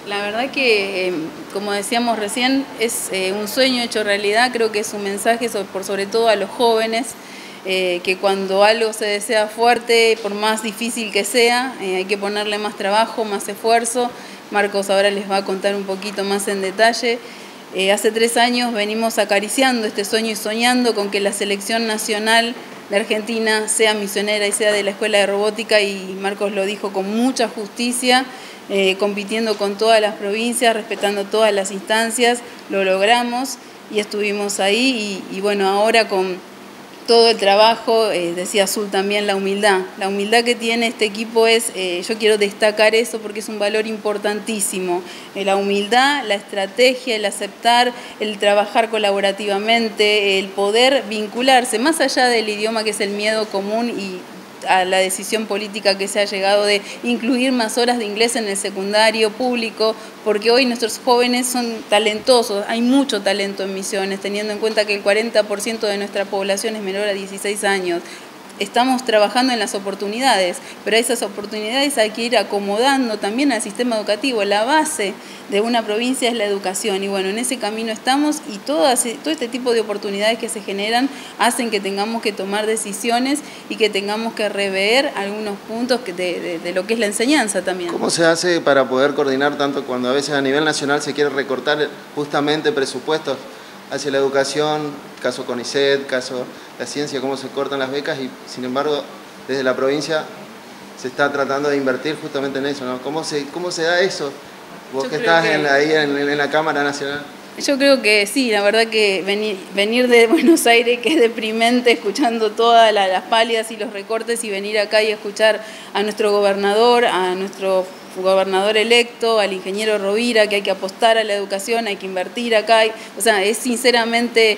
La verdad que, como decíamos recién, es un sueño hecho realidad. Creo que es un mensaje sobre todo a los jóvenes, que cuando algo se desea fuerte, por más difícil que sea, hay que ponerle más trabajo, más esfuerzo. Marcos ahora les va a contar un poquito más en detalle. Hace 3 años venimos acariciando este sueño y soñando con que la selección nacional de Argentina sea misionera y sea de la Escuela de Robótica, y Marcos lo dijo con mucha justicia, compitiendo con todas las provincias, respetando todas las instancias. Lo logramos y estuvimos ahí y bueno, ahora con todo el trabajo, decía Azul también, la humildad que tiene este equipo yo quiero destacar eso porque es un valor importantísimo, la humildad, la estrategia, el aceptar, el trabajar colaborativamente, el poder vincularse, más allá del idioma que es el miedo común y a la decisión política que se ha llegado de incluir más horas de inglés en el secundario público, porque hoy nuestros jóvenes son talentosos, hay mucho talento en Misiones, teniendo en cuenta que el 40% de nuestra población es menor a 16 años. Estamos trabajando en las oportunidades, pero a esas oportunidades hay que ir acomodando también al sistema educativo. La base de una provincia es la educación y bueno, en ese camino estamos y todo este tipo de oportunidades que se generan hacen que tengamos que tomar decisiones y que tengamos que rever algunos puntos de lo que es la enseñanza también. ¿Cómo se hace para poder coordinar tanto cuando a veces a nivel nacional se quiere recortar justamente presupuestos hacia la educación, caso CONICET, caso la ciencia, cómo se cortan las becas y sin embargo desde la provincia se está tratando de invertir justamente en eso, ¿no? ¿Cómo se da eso? Vos que estás ahí en la Cámara Nacional. Yo creo que sí, la verdad que venir de Buenos Aires, que es deprimente, escuchando todas las palias y los recortes, y venir acá y escuchar a nuestro gobernador electo, al ingeniero Rovira, que hay que apostar a la educación, hay que invertir acá, o sea, es sinceramente,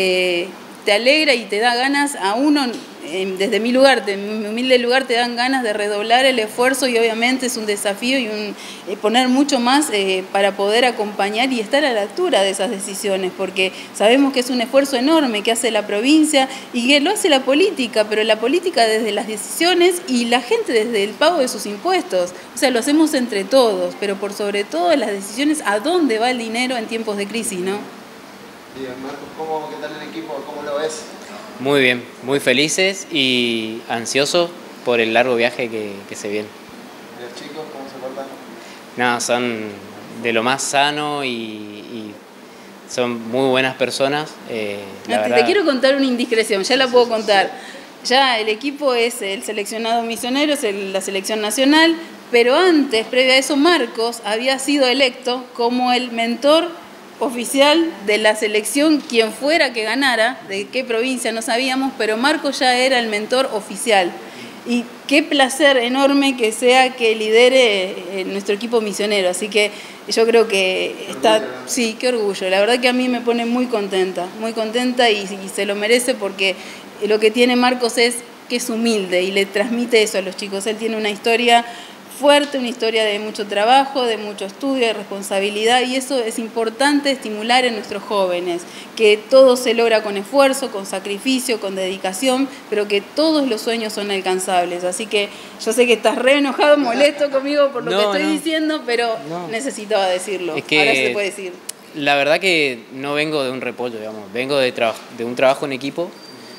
te alegra y te da ganas a uno, desde mi humilde lugar, te dan ganas de redoblar el esfuerzo y obviamente es un desafío y poner mucho más para poder acompañar y estar a la altura de esas decisiones, porque sabemos que es un esfuerzo enorme que hace la provincia y que lo hace la política, pero la política desde las decisiones y la gente desde el pago de sus impuestos. O sea, lo hacemos entre todos, pero por sobre todo las decisiones a dónde va el dinero en tiempos de crisis, ¿no? Bien, Marcos, ¿qué tal el equipo? ¿Cómo lo ves? Muy bien, muy felices y ansiosos por el largo viaje que se viene. ¿Y los chicos cómo se portan? Nada, son de lo más sano y son muy buenas personas. Te quiero contar una indiscreción, ya la puedo contar. Ya el equipo es el seleccionado misionero, es la selección nacional, pero antes, previo a eso, Marcos había sido electo como el mentor oficial de la selección, quien fuera que ganara, de qué provincia no sabíamos, pero Marcos ya era el mentor oficial. Y qué placer enorme que sea que lidere nuestro equipo misionero, así que yo creo que está, sí, qué orgullo, la verdad que a mí me pone muy contenta y se lo merece porque lo que tiene Marcos es que es humilde y le transmite eso a los chicos. Él tiene una historia fuerte, una historia de mucho trabajo, de mucho estudio, de responsabilidad, y eso es importante estimular en nuestros jóvenes, que todo se logra con esfuerzo, con sacrificio, con dedicación, pero que todos los sueños son alcanzables. Así que yo sé que estás re enojado, molesto conmigo por lo que estoy diciendo, pero necesitaba decirlo. Es que ahora se puede decir. La verdad que no vengo de un repollo, digamos, vengo de un trabajo en equipo,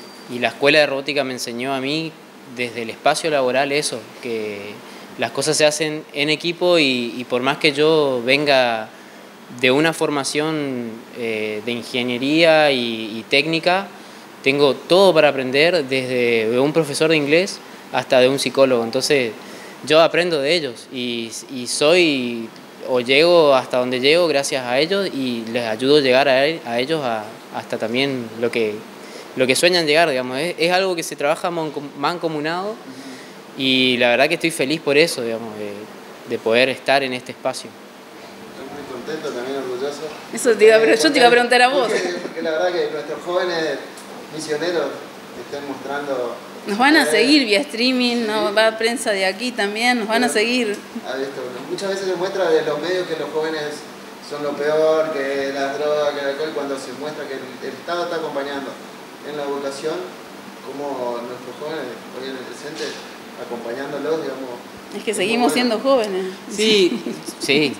y la Escuela de Robótica me enseñó a mí desde el espacio laboral eso, que las cosas se hacen en equipo y por más que yo venga de una formación de ingeniería y técnica, tengo todo para aprender, desde un profesor de inglés hasta de un psicólogo. Entonces yo aprendo de ellos y llego hasta donde llego gracias a ellos y les ayudo a llegar a ellos hasta también lo que sueñan llegar, digamos. Es algo que se trabaja mancomunado. Y la verdad que estoy feliz por eso, digamos, de poder estar en este espacio. Estoy muy contento, también orgulloso. Eso yo te iba a preguntar a vos. Porque la verdad que nuestros jóvenes misioneros están mostrando... Nos van a seguir vía streaming, ¿no? Va prensa de aquí también, nos van a seguir. Muchas veces se muestra de los medios que los jóvenes son lo peor, que las drogas, que el alcohol, cuando se muestra que el Estado está acompañando en la educación, como nuestros jóvenes hoy en el presente, acompañándolos, digamos. Es que seguimos siendo jóvenes. Sí, sí,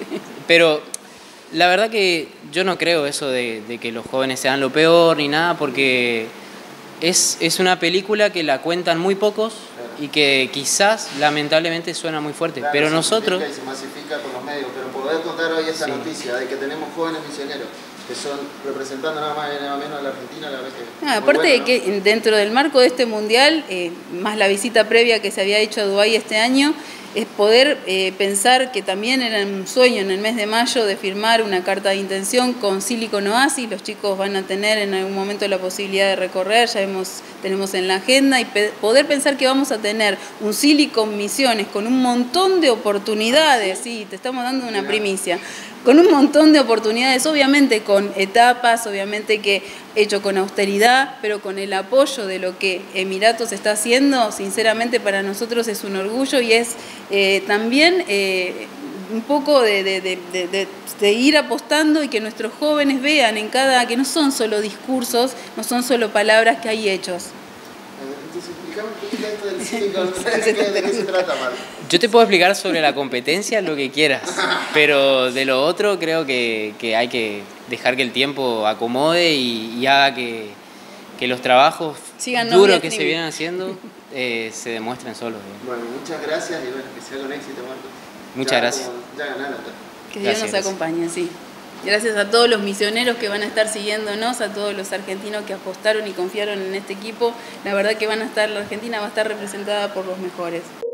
Pero la verdad que yo no creo eso de que los jóvenes sean lo peor ni nada, porque es una película que la cuentan muy pocos y que quizás lamentablemente suena muy fuerte, Claro, pero se nosotros... y se masifica por los medios, pero poder contar hoy esa noticia de que tenemos jóvenes misioneros que son representando nada más y nada menos a la Argentina, la verdad que Aparte bueno, de que dentro del marco de este mundial, más la visita previa que se había hecho a Dubái este año, es poder pensar que también era un sueño en el mes de mayo de firmar una carta de intención con Silicon Oasis. Los chicos van a tener en algún momento la posibilidad de recorrer, ya tenemos en la agenda, y poder pensar que vamos a tener un Silicon Misiones con un montón de oportunidades. Sí, te estamos dando una primicia. Con un montón de oportunidades, obviamente con etapas, obviamente que hecho con austeridad, pero con el apoyo de lo que Emiratos está haciendo, sinceramente para nosotros es un orgullo y es también un poco de ir apostando y que nuestros jóvenes vean que no son solo discursos, no son solo palabras, que hay hechos. Entonces, explícame un poquito esto del Silicon, ¿de qué se trata, Marco? Yo te puedo explicar sobre la competencia lo que quieras, pero de lo otro creo que hay que dejar que el tiempo acomode y haga que los trabajos duros que se vienen haciendo se demuestren solos. Bueno, muchas gracias y bueno, que sea con éxito, Marco. Muchas gracias. Ya ganaron. Que Dios nos acompañe, sí. Gracias a todos los misioneros que van a estar siguiéndonos, a todos los argentinos que apostaron y confiaron en este equipo. La verdad que la Argentina va a estar representada por los mejores.